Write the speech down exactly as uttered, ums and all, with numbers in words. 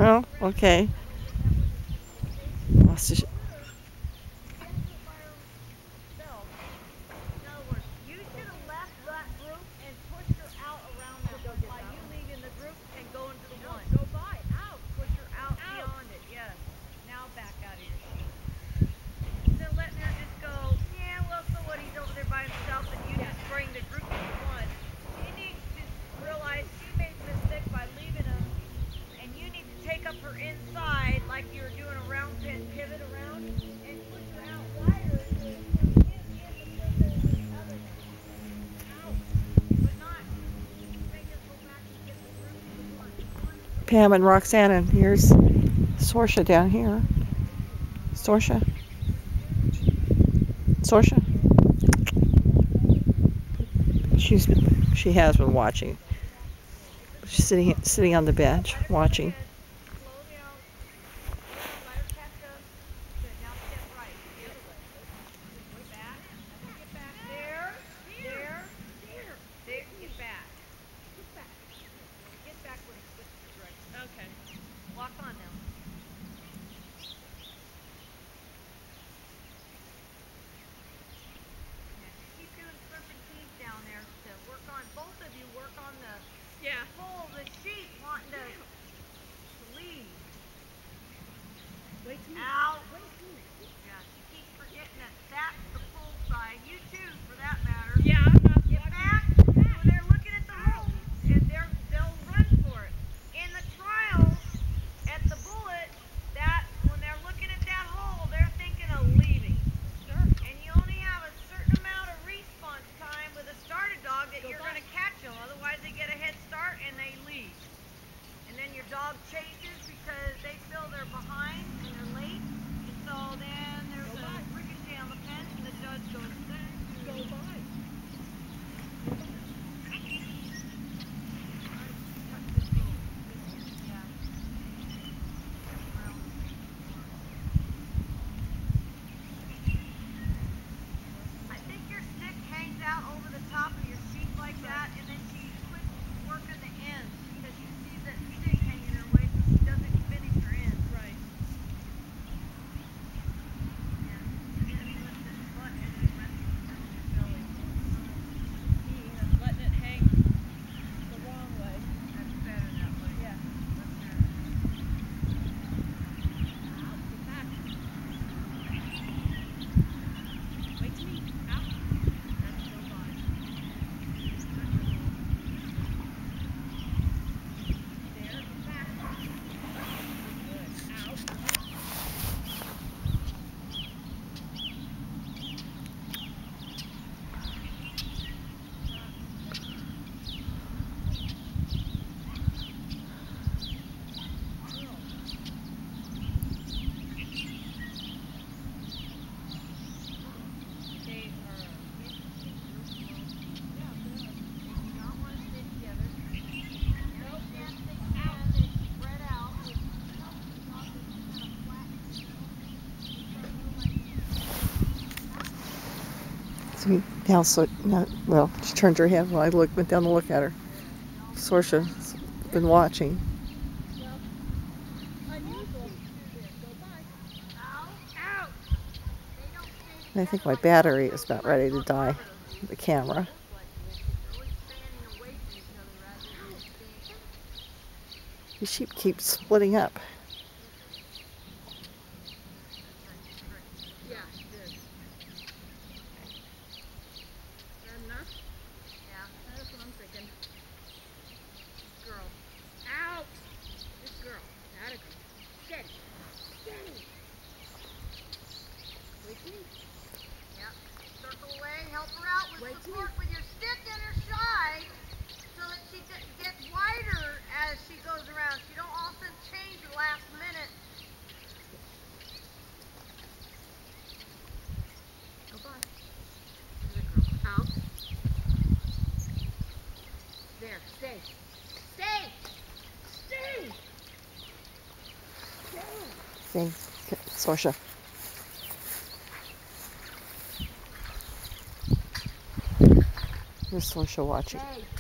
Oh, okay. Must have. Pam and Roxanne, and here's Sorsha down here. Sorsha. Sorsha. She's she has been watching. She's sitting sitting on the bench watching. Now, so not, well, she turned her head when I looked, went down to look at her. Sorsha's been watching. And I think my battery is about ready to die. The camera. The sheep keep splitting up. Stay. Stay. Stay. Stay. Sorsha. Here's Sorsha watching. Stay.